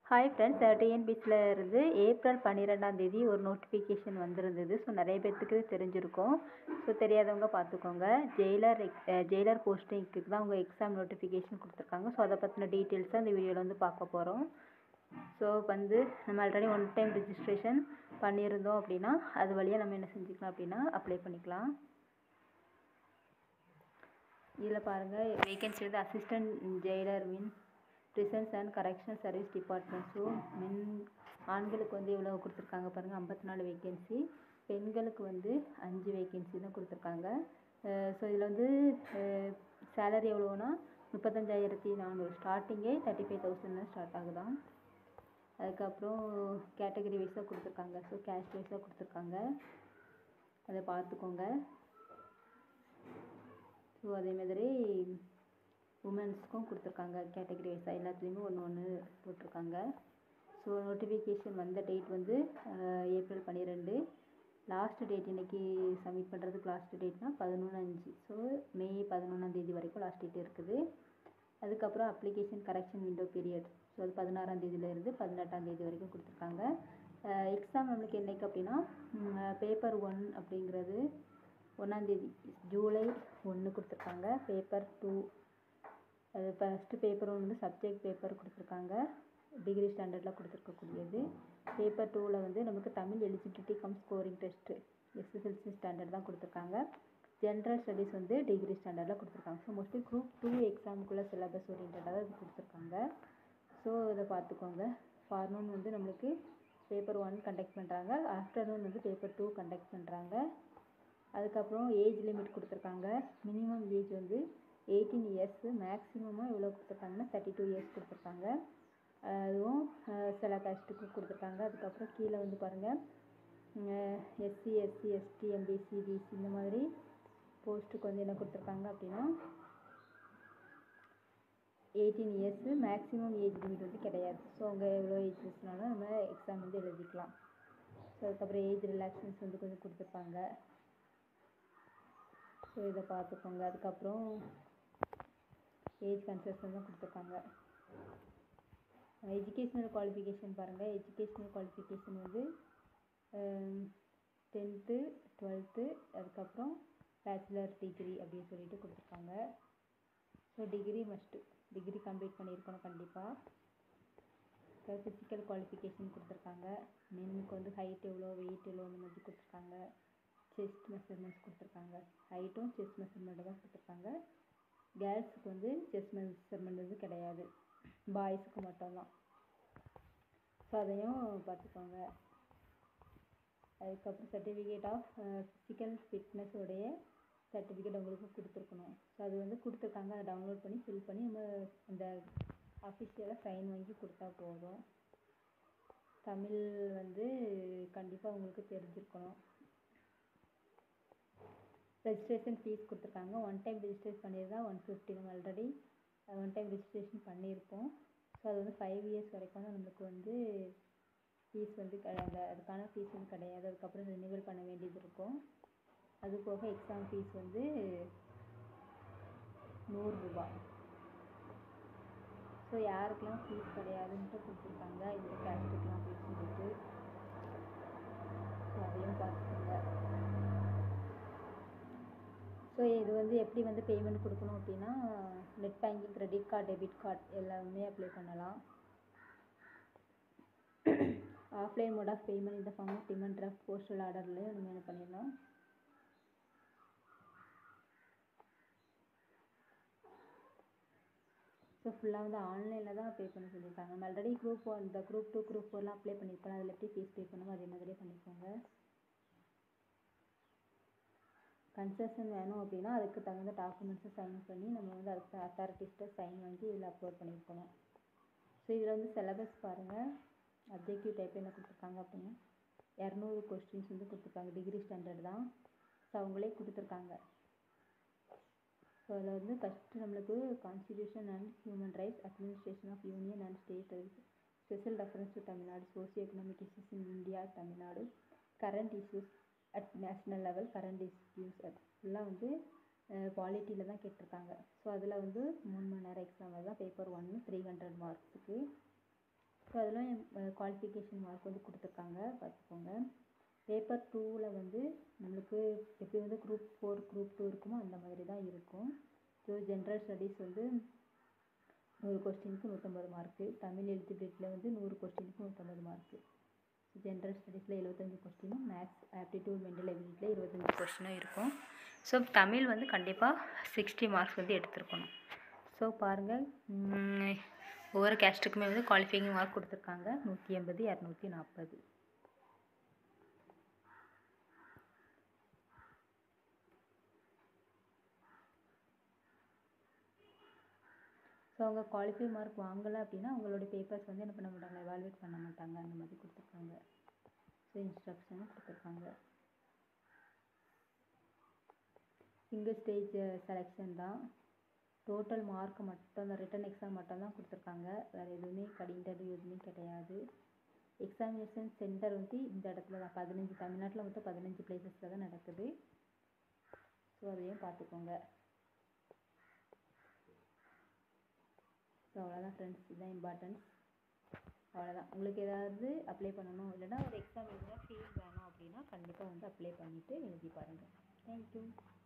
Hi friends, டிஎன்பிஎஸ்சியில் இருந்து April 12ஆம் தேதி ஒரு நோட்டிஃபிகேஷன் வந்திருந்தது. ஸோ நிறைய பேர்த்துக்கு தெரிஞ்சிருக்கும். ஸோ தெரியாதவங்க பார்த்துக்கோங்க. ஜெயிலர் போஸ்டிங்க்கு தான் உங்கள் எக்ஸாம் நோட்டிஃபிகேஷன் கொடுத்துருக்காங்க. ஸோ அதை பற்றின டீட்டெயில்ஸை இந்த வீடியோவில் வந்து பார்க்க போகிறோம். ஸோ வந்து நம்ம ஆல்ரெடி ஒன் டைம் ரிஜிஸ்ட்ரேஷன் பண்ணியிருந்தோம் அப்படின்னா அது வழியாக நம்ம என்ன செஞ்சுக்கலாம் அப்படின்னா அப்ளை பண்ணிக்கலாம். இதில் பாருங்கள், வேகன்சி வந்து assistant jailer prisons and correctional service department. So ஆண்களுக்கு வந்து எவ்வளோ கொடுத்துருக்காங்க பாருங்கள், 54 வேகன்சி. பெண்களுக்கு வந்து 5 வேகன்சி தான் கொடுத்துருக்காங்க. ஸோ இதில் வந்து சேலரி எவ்வளோனா 35,400. ஸ்டார்டிங்கே 35,000 தான் ஸ்டார்ட் ஆகுதான். அதுக்கப்புறம் கேட்டகரி வைஸாக கொடுத்துருக்காங்க. ஸோ கேஸ்ட் வைஸாக கொடுத்துருக்காங்க, அதை பார்த்துக்கோங்க. ஸோ அதே மாதிரி உமன்ஸ்க்கும் கொடுத்துருக்காங்க கேட்டகரி வைஸாக, எல்லாத்துலேயுமே ஒன்று போட்டிருக்காங்க. ஸோ நோட்டிஃபிகேஷன் வந்த டேட் வந்து ஏப்ரல் 12. லாஸ்ட் டேட் இன்றைக்கி சப்மிட் பண்ணுறதுக்கு லாஸ்ட் டேட்னா 11/5. ஸோ மே 11ஆம் தேதி வரைக்கும் லாஸ்ட் டேட் இருக்குது. அதுக்கப்புறம் application correction window period. So அது 16ஆம் தேதியிலேருந்து 18ஆம் தேதி வரைக்கும் கொடுத்துருக்காங்க. எக்ஸாம் நம்மளுக்கு என்றைக்கு அப்படின்னா பேப்பர் 1 அப்படிங்கிறது 1ஆம் தேதி ஜூலை 1 கொடுத்துருக்காங்க. பேப்பர் 2 அது ஃபஸ்ட்டு பேப்பர் 1 வந்து சப்ஜெக்ட் பேப்பர் கொடுத்துருக்காங்க, டிகிரி ஸ்டாண்டர்டில் கொடுத்துருக்கக்கூடியது. பேப்பர் 2ல் வந்து நமக்கு Tamil eligibility cum scoring test SSLC standard தான் கொடுத்துருக்காங்க. ஜென்ரல் ஸ்டடீஸ் வந்து டிகிரி ஸ்டாண்டர்டில் கொடுத்துருக்காங்க. ஸோ மோஸ்ட்லி குரூப் 2 எக்ஸாமுக்குள்ளே சிலபஸ் ஓரியன்டாக இது கொடுத்துருக்காங்க. ஸோ இதை பார்த்துக்கோங்க. ஃபார்னூன் வந்து நம்மளுக்கு பேப்பர் 1 கண்டக்ட் பண்ணுறாங்க, ஆஃப்டர்நூன் வந்து பேப்பர் 2 கண்டக்ட் பண்ணுறாங்க. அதுக்கப்புறம் ஏஜ் லிமிட் கொடுத்துருக்காங்க. மினிமம் ஏஜ் வந்து 18 இயர்ஸு, மேக்ஸிமமாக எவ்வளோ கொடுத்துருக்காங்கன்னா 32 இயர்ஸ் கொடுத்துருக்காங்க. அதுவும் சில கேஸ்ட்டுக்கு கொடுத்துருக்காங்க. அதுக்கப்புறம் கீழே வந்து பாருங்கள், எஸ்சி, எஸ்டி, எம்பிசி, பிசி இந்த மாதிரி போஸ்ட்டுக்கு வந்து என்ன கொடுத்துருக்காங்க அப்படின்னா 18 இயர்ஸு, மேக்ஸிமம் ஏஜ் லிமிட் வந்து கிடையாது. ஸோ அவங்க எவ்வளோ ஏஜ் இருந்துச்சுனாலும் நம்ம எக்ஸாம் வந்து எழுதிக்கலாம். ஸோ அதுக்கப்புறம் ஏஜ் ரிலாக்ஸன்ஸ் வந்து கொஞ்சம் கொடுத்துருப்பாங்க. ஸோ இதை பார்த்துக்கோங்க. அதுக்கப்புறம் ஏஜ் கன்செஷன் தான் கொடுத்துருக்காங்க. எஜுகேஷ்னல் குவாலிஃபிகேஷன் பாருங்கள். எஜுகேஷ்னல் குவாலிஃபிகேஷன் வந்து 10th 12th அதுக்கப்புறம் பேச்சுலர் டிகிரி அப்படின்னு சொல்லிட்டு கொடுத்துருக்காங்க. So degree must, degree complete பண்ணியிருக்கணும் கண்டிப்பாக. ஃபிசிக்கல் குவாலிஃபிகேஷன் கொடுத்துருக்காங்க. மென்னுக்கு வந்து ஹைட் எவ்வளோ, வெயிட் எவ்வளோ அந்த மாதிரி கொடுத்துருக்காங்க. செஸ்ட் மெஷர்மெண்ட்ஸ் கொடுத்துருக்காங்க. ஹைட்டும் செஸ்ட் மெஷர்மெண்ட்டு தான் கொடுத்துருக்காங்க. கேர்ள்ஸுக்கு வந்து செஸ்ட் மெஷர்மெண்ட் வந்து கிடையாது, பாய்ஸுக்கு மட்டும்தான். ஸோ அதையும் பார்த்துக்கோங்க. அதுக்கப்புறம் சர்டிஃபிகேட் ஆஃப் ஃபிசிக்கல் ஃபிட்னஸ் உடைய சர்டிஃபிகேட் உங்களுக்கு கொடுத்துருக்கணும். ஸோ அது வந்து கொடுத்துருக்காங்க, அதை டவுன்லோட் பண்ணி ஃபில் பண்ணி நம்ம அந்த அஃபிஷியலாக சைன் வாங்கி கொடுத்தா போதும். தமிழ் வந்து கண்டிப்பாக உங்களுக்கு தெரிஞ்சிருக்கணும். ரெஜிஸ்ட்ரேஷன் ஃபீஸ் கொடுத்துருக்காங்க. ஒன் டைம் ரெஜிஸ்ட்ரேஷன் பண்ணியிருந்தா 150. நம்ம ஆல்ரெடி ஒன் டைம் ரெஜிஸ்ட்ரேஷன் பண்ணியிருப்போம். ஸோ அது வந்து 5 இயர்ஸ் வரைக்கும் தான் நம்மளுக்கு வந்து ஃபீஸ் வந்து அதுக்கான ஃபீஸ் வந்து கிடையாது. அதுக்கப்புறம் ரினிவல் பண்ண வேண்டியது இருக்கும். அது போக எக்ஸாம் ஃபீஸ் வந்து 100 ரூபா. ஸோ யாருக்கெல்லாம் ஃபீஸ் கிடையாதுன்ட்டு கொடுத்துருக்காங்க, இந்த கேஸ்ட்டுக்கெலாம் ஃபீஸ் சொல்லிட்டு. ஸோ அதையும் பார்த்துக்கோங்க. ஸோ இது வந்து எப்படி வந்து பேமெண்ட் கொடுக்கணும் அப்படின்னா net banking, credit card, debit card எல்லாமே அப்ளை பண்ணலாம். ஆஃப்லைன் மோட் ஆஃப் பேமெண்ட் இந்த form of demand draft postal ஆர்டர்லேயும் நம்ம என்ன பண்ணிடலாம். ஸோ ஃபுல்லாக வந்து ஆன்லைனில் தான் பே பண்ண சொல்லியிருக்காங்க. நம்ம ஆல்ரெடி குரூப் 1 இந்த குரூப் 2 குரூப் 4லாம் அப்ளை பண்ணியிருக்கோம். அதில் எப்படி ஃபீஸ் பே பண்ணணும் அதே மாதிரியே பண்ணிக்கோங்க. கன்செஷன் வேணும் அப்படின்னா அதுக்கு தகுந்த டாக்குமெண்ட்ஸை சைன் பண்ணி நம்ம வந்து அதுக்கு அத்தாரிட்டிஸ்ட்டை சைன் வாங்கி இதில் அப்லோட் பண்ணியிருக்கணும். ஸோ இதில் வந்து சிலபஸ் பாருங்கள். அப்ஜெக்டிவ் டைப் என்ன கொடுத்துருக்காங்க அப்படின்னா 200 கொஸ்டின்ஸ் வந்து கொடுத்துருக்காங்க. டிகிரி ஸ்டாண்டர்ட் தான். ஸோ அவங்களே கொடுத்துருக்காங்க. ஸோ அதில் வந்து ஃபஸ்ட்டு நம்மளுக்கு constitution and human rights, administration of union and state, special reference to Tamil Nadu, socio economic issues in India Tamil Nadu, current issues at national level, current issues ஃபுல்லாக வந்து பாலிட்டியில் தான் கேட்டிருக்காங்க. ஸோ அதில் வந்து 3 மணி நேரம் எக்ஸாம் தான். பேப்பர் 1 300 மார்க்ஸுக்கு. ஸோ அதெல்லாம் குவாலிஃபிகேஷன் மார்க் வந்து கொடுத்துருக்காங்க, பார்த்துக்கோங்க. பேப்பர் 2ல் வந்து நம்மளுக்கு எப்படி வந்து குரூப் 4 குரூப் 2 இருக்குமோ அந்த மாதிரி தான் இருக்கும். ஸோ ஜென்ரல் ஸ்டடீஸ் வந்து 100 கொஸ்டினுக்கு 150 மார்க்கு, தமிழ் எலிஜிபிலிட்டியில் வந்து 100 கொஸ்டினுக்கு 150 மார்க்கு. ஜென்ரல் ஸ்டடீஸில் 75 கொஸ்டினும், மேக்ஸ் ஆப்டிடியூட் மென்டல் எபிலிட்டியில் 25 கொஸ்டினும் இருக்கும். ஸோ தமிழ் வந்து கண்டிப்பாக 60 மார்க்ஸ் வந்து எடுத்துருக்கணும். ஸோ பாருங்கள், ஒவ்வொரு கேஸ்ட்டுக்குமே வந்து குவாலிஃபையிங் மார்க் கொடுத்துருக்காங்க 180, 240. ஸோ அவங்க குவாலிஃபை மார்க் வாங்கலை அப்படின்னா அவங்களோட பேப்பர்ஸ் வந்து என்ன பண்ண மாட்டாங்க, எவாலுவேட் பண்ண மாட்டாங்க, அந்த மாதிரி கொடுத்துருக்காங்க. ஸோ இன்ஸ்ட்ரக்ஷனும் கொடுத்துருக்காங்க. சிங்கிள் ஸ்டேஜ் செலெக்ஷன் தான். டோட்டல் மார்க் மட்டும் தான், ரிட்டன் எக்ஸாம் மட்டும் தான் கொடுத்துருக்காங்க, வேறு எதுவுமே இன்டர்வியூ எதுவுமே கிடையாது. எக்ஸாமினேஷன் சென்டர் வந்து இந்த இடத்துல தான் 15 தமிழ்நாட்டில் மொத்தம் 15 பிளேசஸில் தான் நடக்குது. ஸோ அதையும் பார்த்துக்கோங்க. ஸோ அவ்வளோதான் ஃப்ரெண்ட்ஸ், இதுதான் இம்பார்ட்டன்ஸ். அவ்வளோதான். உங்களுக்கு ஏதாவது அப்ளை பண்ணணும் இல்லைன்னா ஒரு எக்ஸாம் எழுதினா ஃபீல் வேணும் அப்படின்னா கண்டிப்பாக வந்து அப்ளை பண்ணிவிட்டு எழுதி பாருங்கள். தேங்க்யூ.